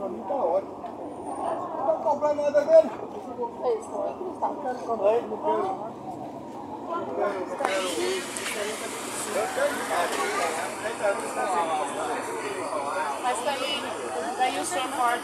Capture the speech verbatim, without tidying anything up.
mim tá ótimo. Não vai comprar nada dele? É isso, não é cristal. Não quero comprar, não quero. Não quero, não quero. Eu tenho. Mas daí, daí o senhor corta.